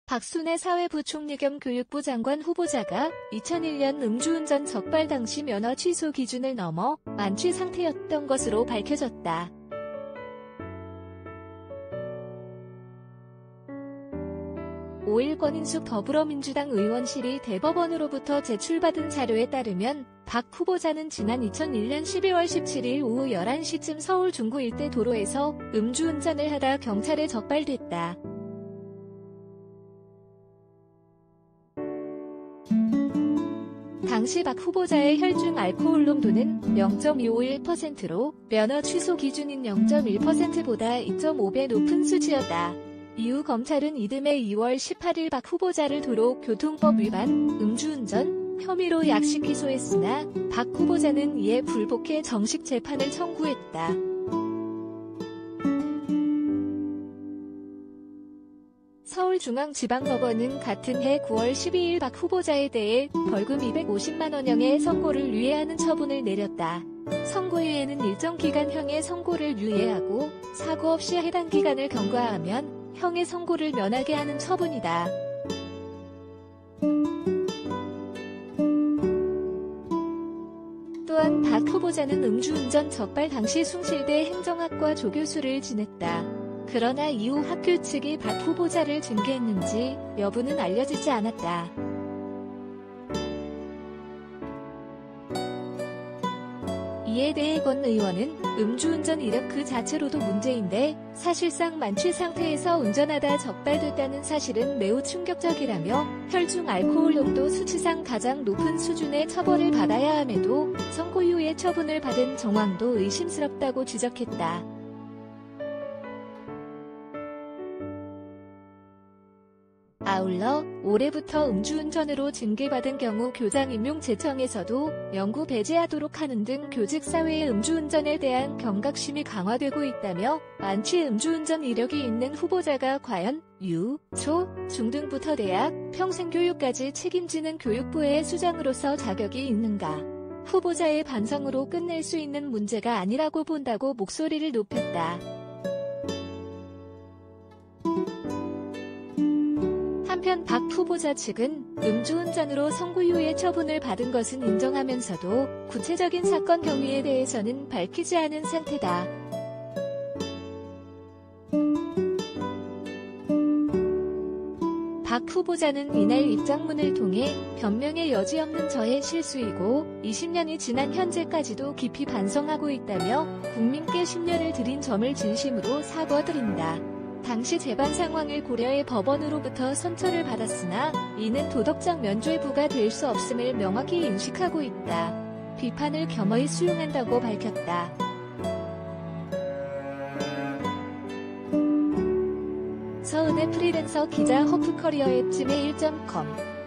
박순애 사회부총리 겸 교육부 장관 후보자가 2001년 음주운전 적발 당시 면허 취소 기준을 넘어 만취 상태였던 것으로 밝혀졌다. (5일) 권인숙 더불어민주당 의원실이 대법원으로부터 제출받은 자료에 따르면 박 후보자는 지난 2001년 12월 17일 오후 11시쯤 서울 중구 일대 도로에서 음주운전을 하다 경찰에 적발됐다. 당시 박 후보자의 혈중 알코올 농도는 0.251%로 면허 취소 기준인 0.1%보다 2.5배 높은 수치였다. 이후 검찰은 이듬해 2월 18일 박 후보자를 도로교통법 위반, 음주운전 혐의로 약식 기소했으나 박 후보자는 이에 불복해 정식 재판을 청구했다. 서울중앙지방법원은 같은 해 9월 12일 박 후보자에 대해 벌금 250만 원형의 선고를 유예하는 처분을 내렸다. 선고유예는 일정 기간형의 선고를 유예하고 사고 없이 해당 기간을 경과하면 형의 선고를 면하게 하는 처분이다. 또한 박 후보자는 음주운전 적발 당시 숭실대 행정학과 조교수를 지냈다. 그러나 이후 학교 측이 박 후보자를 징계했는지 여부는 알려지지 않았다. 이에 대해 권 의원은 음주운전 이력 그 자체로도 문제인데 사실상 만취 상태에서 운전하다 적발됐다는 사실은 매우 충격적이라며 혈중 알코올 농도 수치상 가장 높은 수준의 처벌을 받아야 함에도 선고유예 처분을 받은 정황도 의심스럽다고 지적했다. 아울러 올해부터 음주운전으로 징계받은 경우 교장 임용 제청에서도 영구 배제하도록 하는 등 교직 사회의 음주운전에 대한 경각심이 강화되고 있다며 만취 음주운전 이력이 있는 후보자가 과연 유, 초, 중등부터 대학, 평생교육까지 책임지는 교육부의 수장으로서 자격이 있는가? 후보자의 반성으로 끝낼 수 있는 문제가 아니라고 본다고 목소리를 높였다. 한편 박 후보자 측은 음주운전으로 선고유예 처분을 받은 것은 인정하면서도 구체적인 사건 경위에 대해서는 밝히지 않은 상태다. 박 후보자는 이날 입장문을 통해 변명의 여지 없는 저의 실수이고 20년이 지난 현재까지도 깊이 반성하고 있다며 국민께 심려를 드린 점을 진심으로 사과드린다. 당시 재반 상황을 고려해 법원으로부터 선처를 받았으나 이는 도덕적 면죄부가 될 수 없음을 명확히 인식하고 있다. 비판을 겸허히 수용한다고 밝혔다. 서은의 프리랜서 기자 허프커리어 앱 gmail.com